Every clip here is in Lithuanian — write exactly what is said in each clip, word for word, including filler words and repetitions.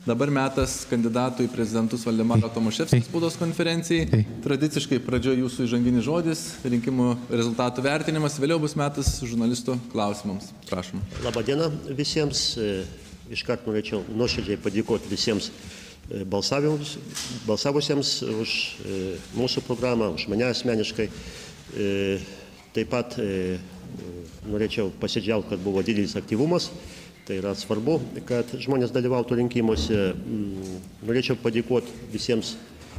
Dabar metas kandidatų į prezidentus Valdemaro Tomaševskio spaudos konferencijai. Tradiciškai pradžioje jūsų įžanginis žodis, rinkimų rezultatų vertinimas, vėliau bus metas žurnalistų klausimams. Prašom. Labą dieną visiems. Iškart norėčiau nuoširdžiai padėkoti visiems balsavusiems už mūsų programą, už mane asmeniškai. Taip pat norėčiau pasidžiaugti, kad buvo didelis aktyvumas. Tai yra svarbu, kad žmonės dalyvautų rinkimuose. Norėčiau padėkoti visiems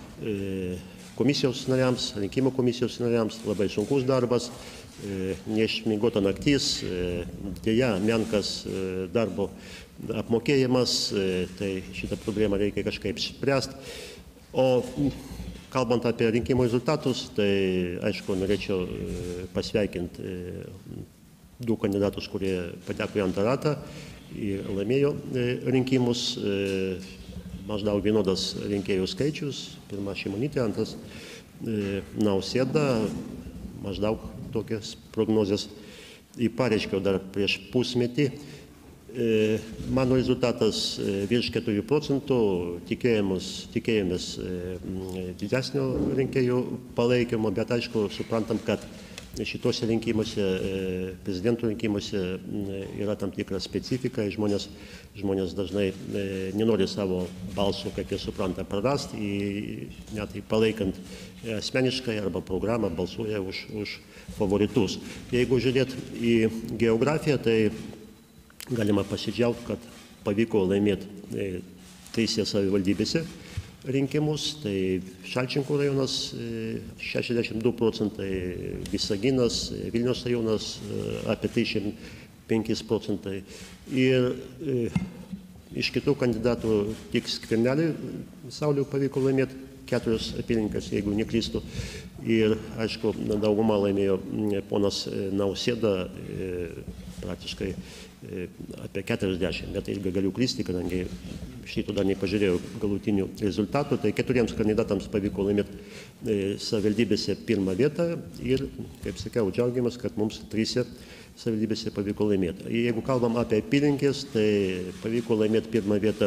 komisijos nariams, rinkimų komisijos nariams. Labai sunkus darbas, neišmiegota naktis, dėja menkas darbo apmokėjimas, tai šitą problemą reikia kažkaip spręsti. O kalbant apie rinkimų rezultatus, tai aišku, norėčiau pasveikinti du kandidatus, kurie pateko į antrą ratą ir laimėjo rinkimus. Maždaug vienodas rinkėjų skaičius. Pirma Šimonytė, antras Nausėda. Maždaug tokias prognozes pareiškiau dar prieš pusmetį. Mano rezultatas virš keturių procentų, tikėjomės didesnio rinkėjų palaikymo, bet aišku, suprantam, kad šituose rinkimuose, prezidentų rinkimuose yra tam tikra specifika, žmonės, žmonės dažnai nenori savo balsų, kaip jie supranta, prarasti, net palaikant asmeniškai arba programą balsuoja už, už favoritus. Jeigu žiūrėt į geografiją, tai galima pasidžiaugti, kad pavyko laimėti trise savivaldybėse rinkimus. Tai Šalčininkų rajonas šešiasdešimt du procentai, Visaginas, Vilniaus rajonas apie trisdešimt penki procentai. Ir iš kitų kandidatų tik Skverneliui Sauliui pavyko laimėti keturios apylinkės, jeigu neklystu. Ir aišku, daugumą laimėjo ponas Nausėda, praktiškai apie keturiasdešimt, bet irgi galiu klysti, kadangi šito dar nepažiūrėjau galutinių rezultatų. Tai keturiems kandidatams pavyko laimėti savivaldybėse pirmą vietą ir, kaip sakiau, džiaugiamės, kad mums trise savivaldybėse pavyko laimėti. Jeigu kalbam apie apylinkės, tai pavyko laimėti pirmą vietą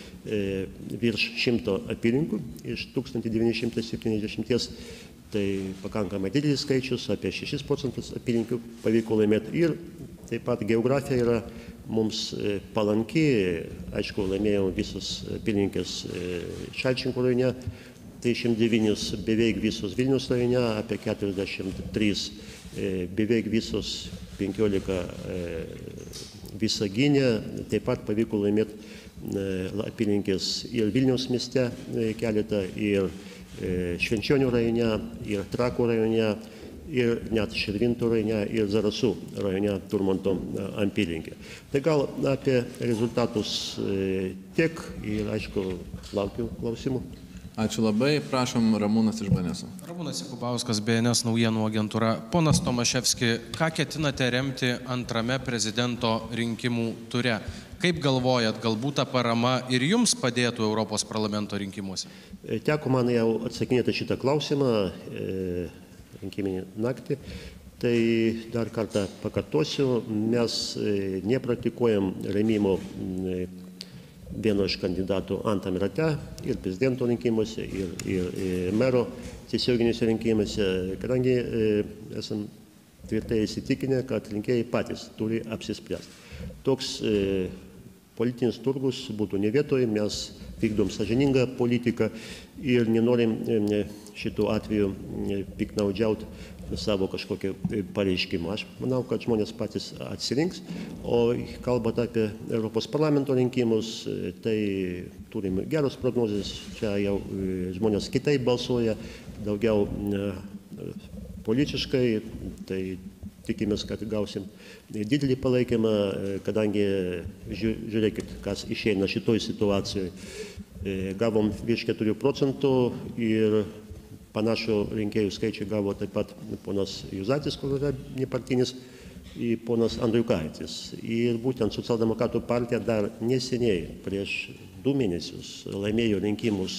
virš šimto apylinkų iš tūkstantis devyni šimtai septyniasdešimties. Tai pakankamai didelis skaičius, apie šešis procentus apylinkių pavyko laimėti. Ir taip pat geografija yra mums palanki. Aišku, laimėjom visos apylinkės Šalčininkų rajone, trisdešimt devynios beveik visos Vilniaus rajone, apie keturiasdešimt trys beveik visos, penkiolika Visagine. Taip pat pavyko laimėti apylinkės ir Vilniaus mieste keletą, ir Švenčionių rajone, ir Trakų rajone, ir net Širvintų rajone, ir Zarasų rajone Turmanto apylinkė. Tai gal apie rezultatus tiek ir, aišku, laukiu klausimų. Ačiū labai. Prašom, Ramūnas iš B N S. Ramūnas Jakubauskas, B N S naujienų agentūra. Ponas Tomaševski, ką ketinate remti antrame prezidento rinkimų ture? Kaip galvojat, galbūt ta parama ir jums padėtų Europos parlamento rinkimuose? Teko man jau atsakinėti šitą klausimą rinkiminį naktį. Tai dar kartą pakartosiu, mes nepraktikuojam rėmimo vieno iš kandidatų antrame rate ir prezidento rinkimuose, ir, ir, ir mero tiesioginiuose rinkimuose, kadangi esam tvirtai įsitikinę, kad rinkėjai patys turi apsispręsti. Toks politinis turgus būtų ne vietoje, mes vykdom sąžiningą politiką ir nenorim šitų atveju piktnaudžiauti savo kažkokį pareiškimą. Aš manau, kad žmonės patys atsirinks, o kalbant apie Europos parlamento rinkimus, tai turim geros prognozės, čia jau žmonės kitaip balsuoja, daugiau politiškai, tai tikimės, kad gausim didelį palaikymą, kadangi žiūrėkit, kas išeina šitoj situacijoje. Gavom virš keturių procentų ir panašų rinkėjų skaičių gavo taip pat ponas Juzatis, kur yra nepartinis, ir ponas Andriukaitis. Ir būtent Socialdemokratų partija dar neseniai, prieš du mėnesius, laimėjo rinkimus,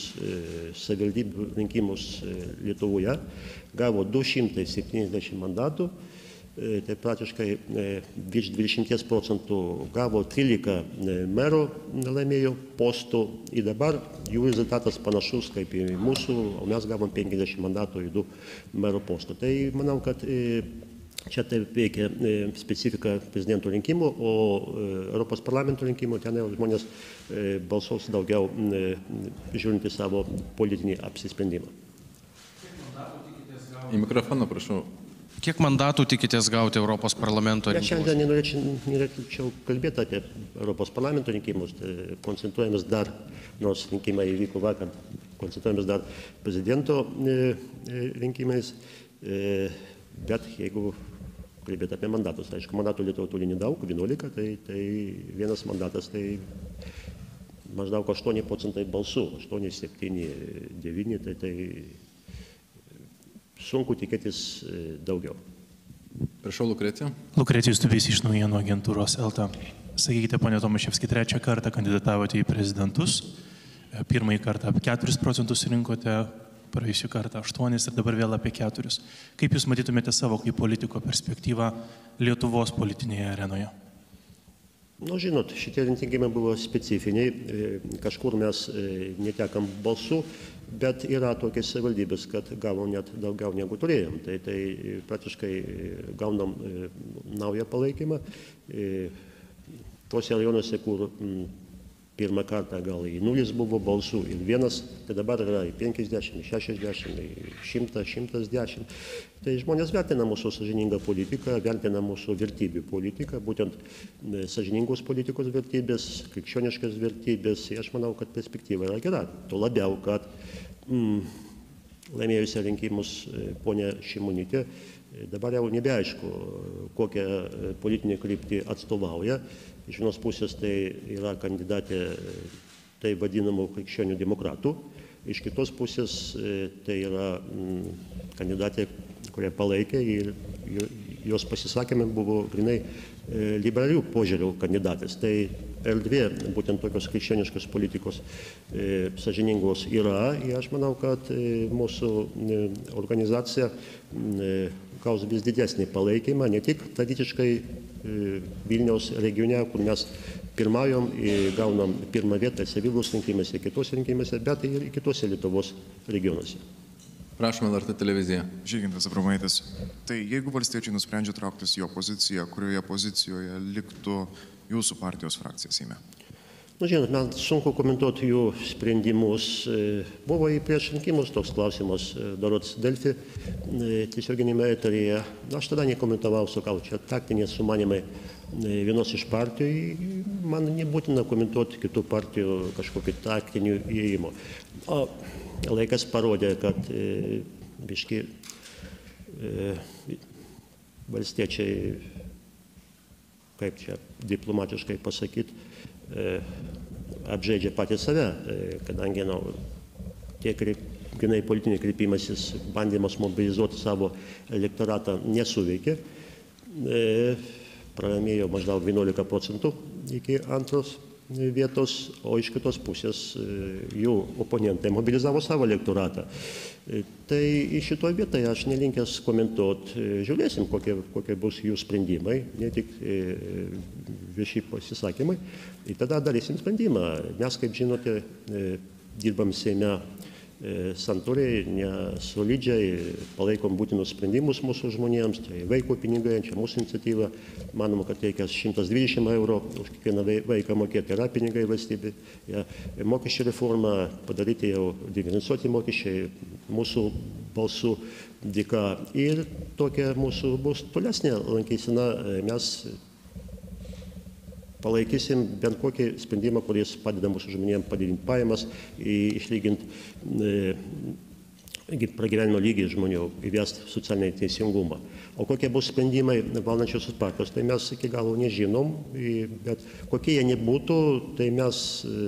savivaldybių rinkimus Lietuvoje, gavo du šimtai septyniasdešimt mandatų. tai praktiškai virš dvidešimt procentų gavo trylika merų laimėjo postų ir dabar jų rezultatas panašus kaip į mūsų, o mes gavom penkiasdešimt mandatų į du merų postų. Tai manau, kad čia taip veikia specifika prezidento rinkimų, o Europos parlamento rinkimų ten jau žmonės balsuos daugiau žiūrint į savo politinį apsisprendimą. Į mikrofoną, prašau. Kiek mandatų tikitės gauti Europos parlamento Ja, rinkimus? šiandien nenorėčiau, nenorėčiau kalbėti apie Europos parlamento rinkimus, tai koncentruojamės dar, nors rinkimai įvyko vakar, koncentruojamės dar prezidento rinkimais, bet jeigu kalbėti apie mandatus, aišku, mandatų Lietuva turi nedaug, vienuolika, tai, tai vienas mandatas, tai maždaug aštuoni procentai balsų, aštuoni, septyni, devyni, tai, tai sunku tikėtis daugiau. Prašau, Lukrecija. Lukrecijus Tubys iš naujienų agentūros Elta. Sakykite, ponė Tomaševski, trečią kartą kandidatavote į prezidentus. Pirmąjį kartą apie keturis procentus rinkote, praėjusią kartą aštuonis ir dabar vėl apie keturis. Kaip Jūs matytumėte savo kaip politiko perspektyvą Lietuvos politinėje arenoje? Nu, žinot, šitie rinkimai buvo specifiniai, kažkur mes netekam balsų, bet yra tokios savivaldybės, kad gavom net daugiau negu turėjom. Tai, tai praktiškai gaunam naują palaikymą. Tuose rajonuose, kur pirmą kartą gal į nulis buvo balsų ir vienas, tai dabar yra į penkiasdešimt, šešiasdešimt, šimtas, šimtas dešimt. Tai žmonės vertina mūsų sąžiningą politiką, vertina mūsų vertybių politiką, būtent sąžiningos politikos vertybės, krikščioniškas vertybės. Aš manau, kad perspektyva yra gera. Tuo labiau, kad mm, laimėjusią rinkimus ponė Šimonytė dabar jau nebeaišku, kokią politinę kryptį atstovauja. Iš vienos pusės tai yra kandidatė tai vadinamų krikščionių demokratų, iš kitos pusės tai yra kandidatė, kurią palaikė ir jos pasisakymai buvo grinai liberalių požiūrių kandidatės. Tai erdvė būtent tokios krikščioniškos politikos sąžiningos yra ir aš manau, kad mūsų organizacija gaus vis didesnį palaikymą, ne tik tradiciškai Vilniaus regione, kur mes pirmaujam, gaunam pirmą vietą savivaldos rinkimuose, kitose rinkimuose, bet ir kitose Lietuvos regionuose. Prašome, L R T televizija. Žygintas Abramaitis. Tai jeigu valstiečiai nusprendžia trauktis į opoziciją, kurioje pozicijoje liktų jūsų partijos frakcija Seime? Nu, žinot, man sunku komentuoti jų sprendimus. Buvo į prieš rinkimus toks klausimas, darots Delfi tiesioginėme eteryje. Aš tada nekomentavau, sakau, čia taktiniai sumanimai vienos iš partijų. Man nebūtina komentuoti kitų partijų kažkokį taktinių įėjimų. O laikas parodė, kad biški valstiečiai, kaip čia diplomatiškai pasakyti, apžaidžia patys save, kadangi nu, tiek grinai politiniai kreipimasis, bandymas mobilizuoti savo elektoratą nesuveikė, pralaimėjo maždaug vienuolika procentų iki antros vietos, o iš kitos pusės jų oponentai mobilizavo savo elektoratą. Tai iš šito vietoje aš nelinkęs komentuoti, žiūrėsim, kokie, kokie bus jų sprendimai, ne tik vieši pasisakymai, ir tada darysim sprendimą. Mes, kaip žinote, dirbam Seime santūriai, nesolidžiai, palaikom būtinus sprendimus mūsų žmonėms, tai vaiko pinigai, čia mūsų iniciatyva, manoma, kad reikia šimtas dvidešimt eurų už kiekvieną vaiką mokėti, yra pinigai valstybė, ja, mokesčių reforma padaryti jau diferencijuoti mokesčiai mūsų balsų dėka ir tokia mūsų bus tolesnė lankysena, mes palaikysim bent kokį sprendimą, kuris padeda mūsų žmonėms padidinti pajamas, išlyginti pragyvenimo lygį žmonių, įvesti socialinį teisingumą. O kokie bus sprendimai valdančiosios partijos, tai mes iki galo nežinom, bet kokie jie nebūtų, tai mes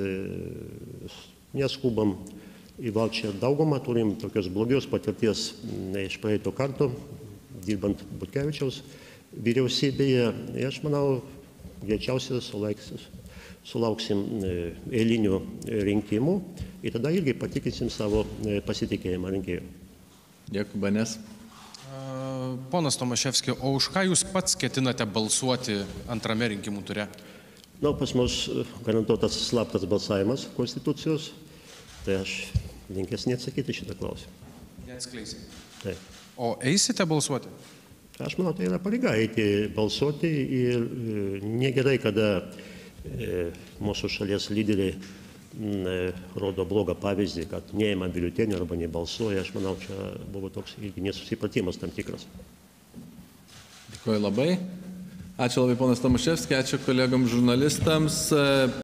neskubam į valčią daugumą, turim tokios blogios patirties iš praeito karto, dirbant Butkevičiaus vyriausybėje. Aš manau, greičiausiai sulauksim eilinių rinkimų ir tada irgi patikinsim savo pasitikėjimą rinkėjų. Dėkui, Banės. Ponas Tomaševski, o už ką jūs pats ketinate balsuoti antrame rinkimų ture? Na, pas mus garantuotas slaptas balsavimas Konstitucijos, tai aš linkęs neatsakyti šitą klausimą. Neatskleisite. Taip. O eisite balsuoti? Aš manau, tai yra pareiga eiti balsuoti ir negerai, kada mūsų šalies lyderiai rodo blogą pavyzdį, kad neima biuletenių arba nebalsuoja. Aš manau, čia buvo toks irgi nesusipratimas tam tikras. Dėkuoju labai. Ačiū labai ponas Tomaševski, ačiū kolegom žurnalistams.